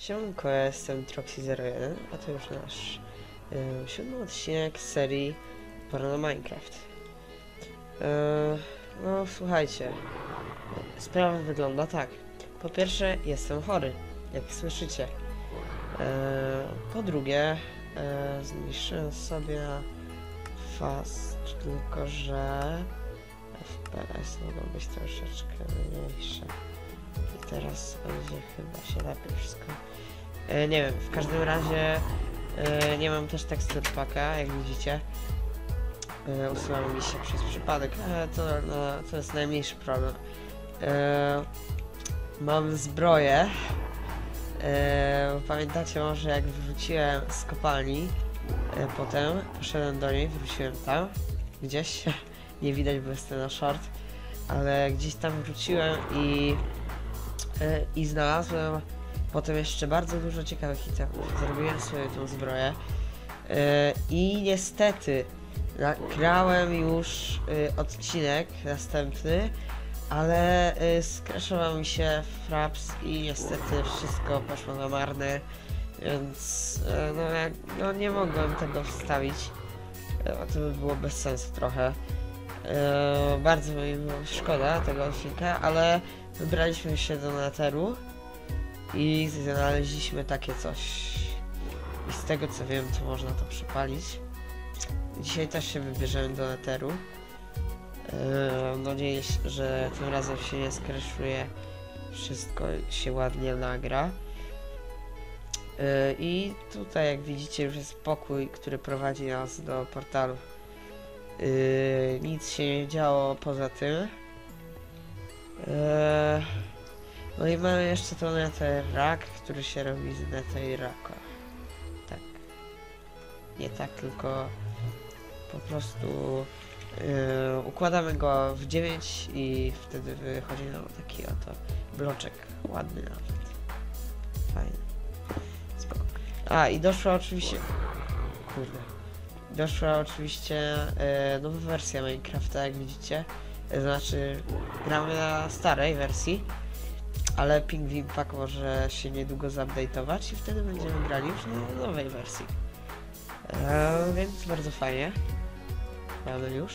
Siemanko, ja jestem Troxy01, a to już nasz 7 odcinek z serii Pora na Minecraft. No słuchajcie, sprawa wygląda tak. Po pierwsze, jestem chory, jak słyszycie. Po drugie, zmniejszyłem sobie fast, tylko że FPS mogą być troszeczkę mniejsze. I teraz będzie chyba się lepiej wszystko. Nie wiem, w każdym razie nie mam też tekstur packa, jak widzicie. Usuwało mi się przez przypadek, ale to jest najmniejszy problem. Mam zbroję. Pamiętacie może, jak wróciłem z kopalni, potem poszedłem do niej, wróciłem tam gdzieś, nie widać, bo jestem na short, ale gdzieś tam wróciłem i znalazłem potem jeszcze bardzo dużo ciekawych itemów. Zrobiłem sobie tą zbroję i niestety nagrałem już odcinek następny, ale skraszował mi się fraps i niestety wszystko poszło na marne, więc no nie mogłem tego wstawić, to by było bez sensu trochę. Bardzo mi było szkoda tego odcinka, ale wybraliśmy się do Netheru i znaleźliśmy takie coś. I z tego co wiem, to można to przypalić. Dzisiaj też się wybierzemy do Netheru. Mam nadzieję, że tym razem się nie skraszuje, wszystko się ładnie nagra. I tutaj, jak widzicie, już jest pokój, który prowadzi nas do portalu. Nic się nie działo poza tym. No i mamy jeszcze to Netherrack, który się robi z Netherracka. Tak. Nie tak, tylko po prostu układamy go w 9 i wtedy wychodzi nam taki oto bloczek. Ładny nawet. Fajny. Spoko. A i doszła oczywiście... Kurde. Doszła oczywiście nowa wersja Minecrafta, jak widzicie. Znaczy, gramy na starej wersji, ale Penguin Pack może się niedługo zupdate'ować i wtedy będziemy grali już na nowej wersji. Więc bardzo fajnie. Mamy już.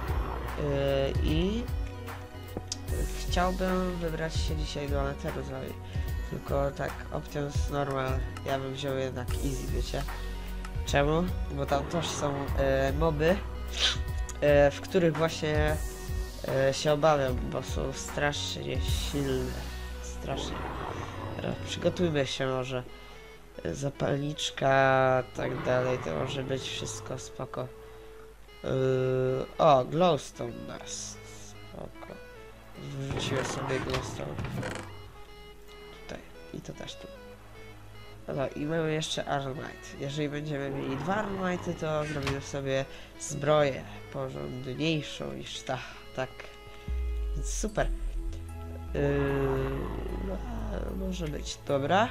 I chciałbym wybrać się dzisiaj do Netheru z wami. Tylko tak, Options Normal, ja bym wziął jednak Easy, wiecie. Czemu? Bo tam też są moby, w których właśnie się obawiam, bo są strasznie silne. Strasznie. Przygotujmy się może. Zapalniczka, tak dalej, to może być wszystko spoko. O, glowstone dust. Spoko. Wrzuciłem sobie glowstone. Tutaj. I to też tu. No i mamy jeszcze Ironite. Jeżeli będziemy mieli 2 Ironite, to zrobimy sobie zbroję porządniejszą niż ta. Tak. Więc super. Może być. Dobra.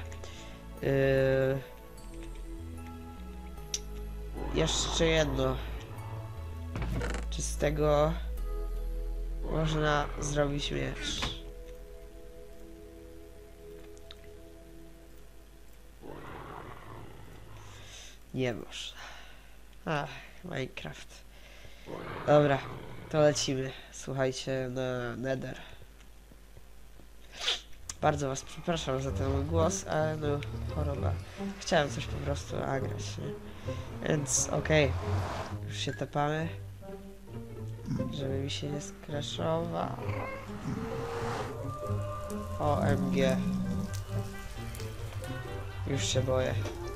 Jeszcze jedno. Czy z tego można zrobić miecz? Nie można. Ach, Minecraft. Dobra, to lecimy. Słuchajcie, na Nether. Bardzo was przepraszam za ten mój głos, ale no choroba. Chciałem coś po prostu nagrać, nie? Więc okej. Już się tepamy. Żeby mi się nie skraszował. OMG. Już się boję.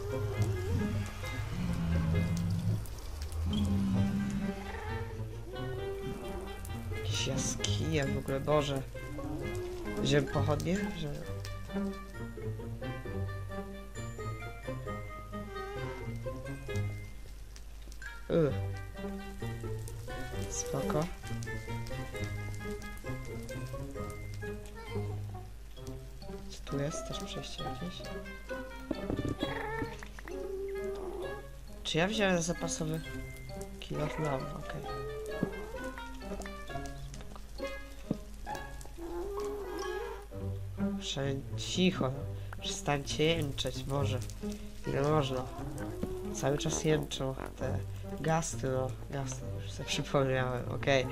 Jakieś jaskinie w ogóle, Boże. Wziąłem pochodnie? Że... Spoko. Co tu jest? Też przejście jakieś? Czy ja wziąłem zapasowy kill of love? Okej. Cicho. Przestańcie jęczeć, Boże. Ile można? Cały czas jęczą te gasty, no. Gasty, już sobie przypomniałem, okej.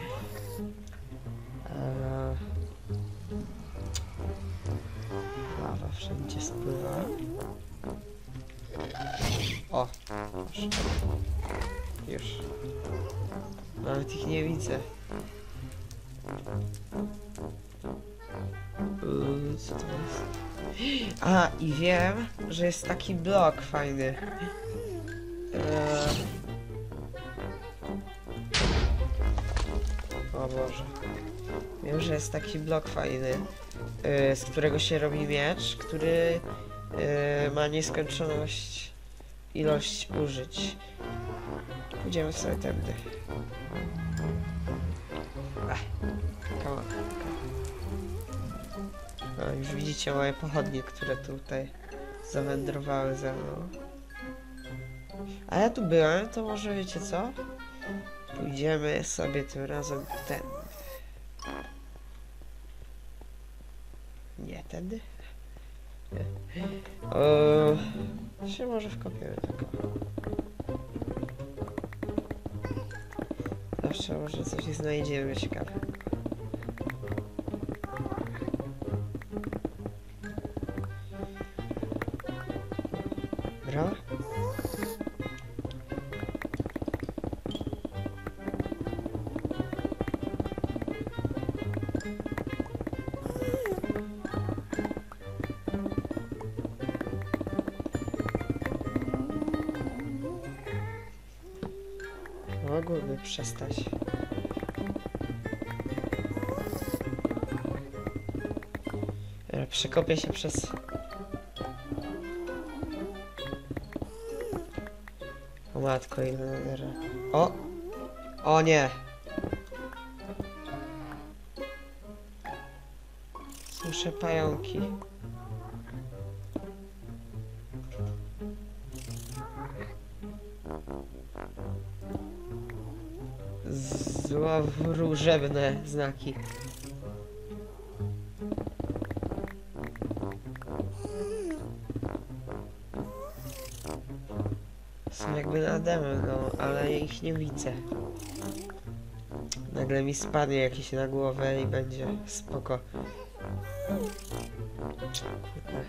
Lawa wszędzie spływa. O, proszę. Już. Nawet ich nie widzę. Co to jest? A, i wiem, że jest taki blok fajny. O Boże. Wiem, że jest taki blok fajny, z którego się robi miecz, który ma nieskończoność ilość użyć. Pójdziemy sobie tędy. Come on. No, już widzicie moje pochodnie, które tutaj zawędrowały ze mną. A ja tu byłem, to może wiecie co? Pójdziemy sobie tym razem tędy. Nie tędy? Się może wkopiemy tylko. Zawsze może coś znajdziemy ciekawego. Dobra. Mogłyby przestać. Przekopię się przez... O matko, ile nadera. O! O nie! Słyszę pająki. Złowróżebne znaki. Są jakby nade mną, no, ale ich nie widzę. Nagle mi spadnie jakieś na głowę i będzie spoko. Kurde.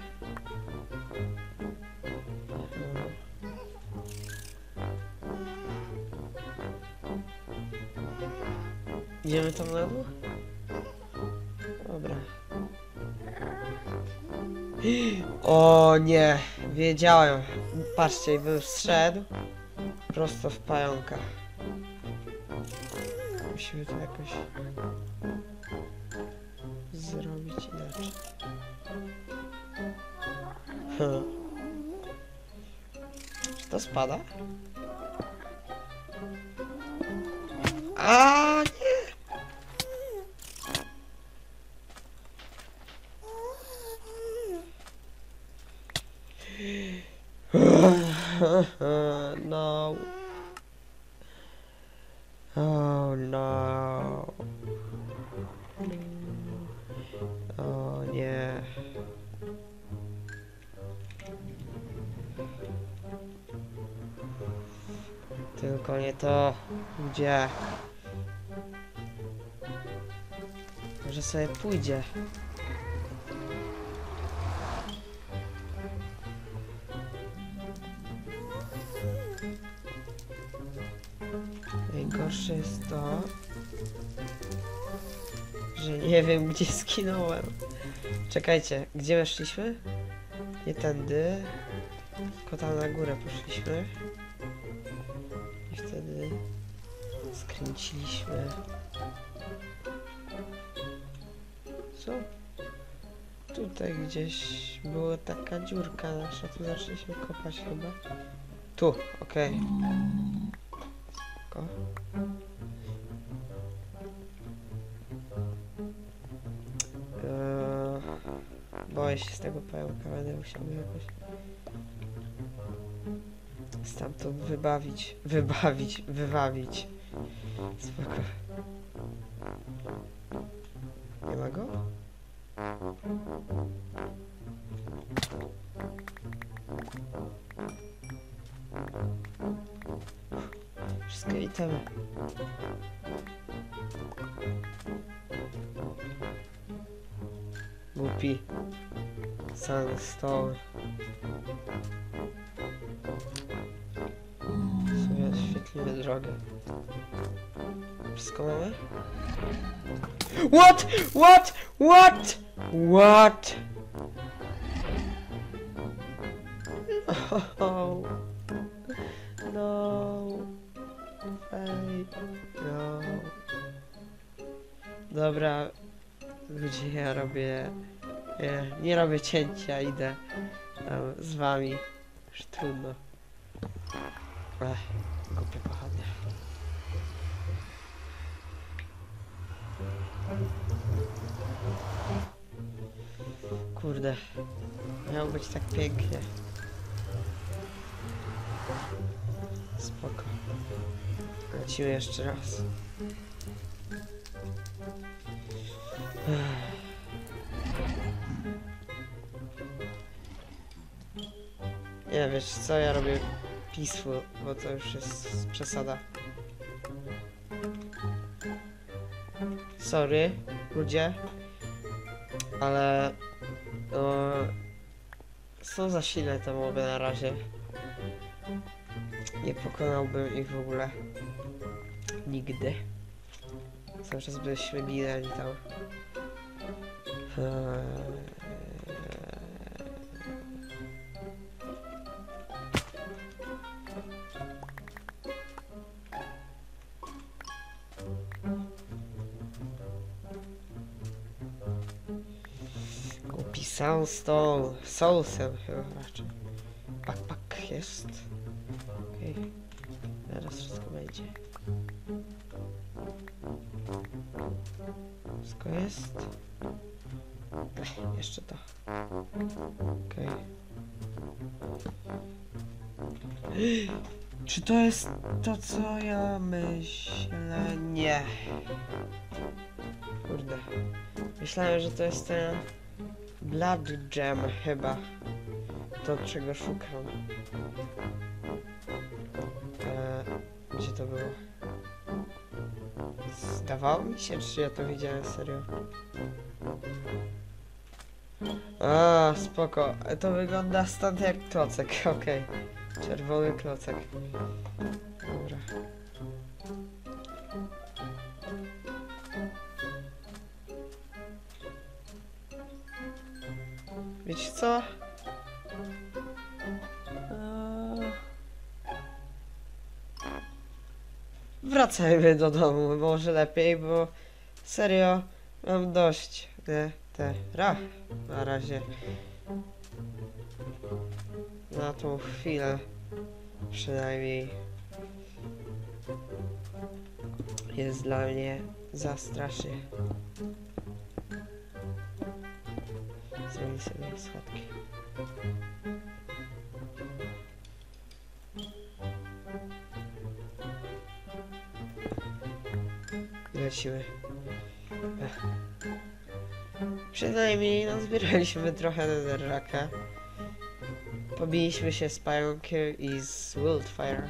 Idziemy tam na dół? Dobra. O nie, wiedziałem. Patrzcie, bym zszedł prosto w pająka. Musimy to jakoś zrobić inaczej. Czy to spada? A nie! No. Oh no. O nie. Tylko nie to. Gdzie? Może sobie pójdzie. Najgorsze jest to, że nie wiem, gdzie skinąłem. Czekajcie, gdzie weszliśmy? Nie tędy, tylko tam na górę poszliśmy. I wtedy skręciliśmy. Co? Tutaj gdzieś była taka dziurka nasza, tu zaczęliśmy kopać chyba. Tu, okej. Okay. Boję się z tego pająka, będę musiał jakoś stamtąd wybawić. Spoko. Nie ma go? Wszystkie itemy. Głupi. Sandstone. Sobie oświetlimy drogę. Wszystko mamy? What? What? What? What? No. No. Ej. No. Dobra. Ludzie, ja robię... Nie robię cięcia, idę tam z wami. Już trudno. Głupie pochodnie. Kurde. Miało być tak pięknie. Spoko. Lecimy jeszcze raz. Nie, wiesz co, ja robię peaceful, bo to już jest przesada. Sorry, ludzie, ale są za silne te moby na razie. Nie pokonałbym ich w ogóle. Nigdy. Cały czas byśmy ginęli tam. Głupi Soundstone. Soulsem chyba raczej. Backpack jest. Okej. Zaraz wszystko będzie. Wszystko jest. Jeszcze to. Okej. Czy to jest to, co ja myślę? Nie. Kurde. Myślałem, że to jest ten Blood Gem chyba. To, czego szukam. Gdzie to było? Zdawało mi się, czy ja to widziałem serio? A, spoko. To wygląda stąd jak klocek, okej. Czerwony klocek. Dobra. Wiecie co? Wracajmy do domu, może lepiej, bo serio mam dość na razie. Na tą chwilę przynajmniej jest dla mnie za strasznie. Zrobię sobie schodki. Lecimy. Przynajmniej nazbieraliśmy trochę netherracka. Pobiliśmy się z pająkiem i z Wildfire.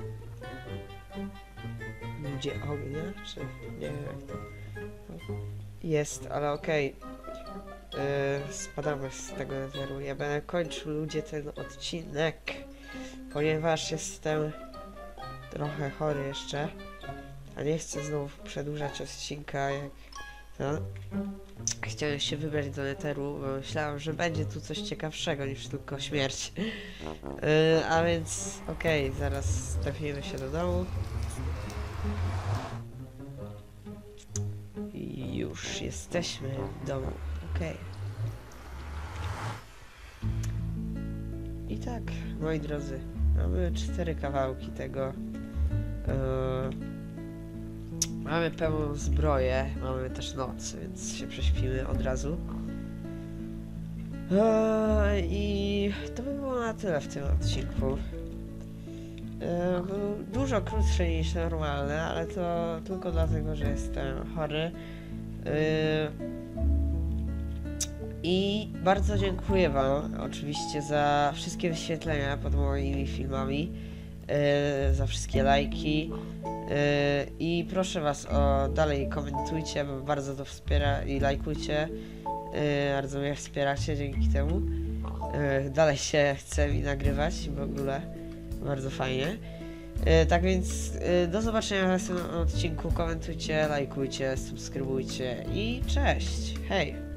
Ludzie ognia? Czy nie wiem jak to jest, ale okej. Spadamy z tego netheru. Ja będę kończył, ludzie, ten odcinek, ponieważ jestem trochę chory jeszcze. A nie chcę znowu przedłużać odcinka, jak chciałem się wybrać do netheru, bo myślałem, że będzie tu coś ciekawszego niż tylko śmierć. A więc okej, zaraz trafimy się do domu. I już jesteśmy w domu, okej. I tak, moi drodzy, mamy 4 kawałki tego. Mamy pełną zbroję, mamy też noc, więc się prześpimy od razu. I to by było na tyle w tym odcinku. Był dużo krótszy niż normalny, ale to tylko dlatego, że jestem chory. I bardzo dziękuję Wam oczywiście za wszystkie wyświetlenia pod moimi filmami, za wszystkie lajki i proszę Was o dalej komentujcie, bo bardzo to wspiera i lajkujcie, bardzo mnie wspieracie dzięki temu. Dalej się chce mi nagrywać w ogóle, bardzo fajnie. Tak więc do zobaczenia w następnym odcinku, komentujcie, lajkujcie, subskrybujcie i cześć, hej!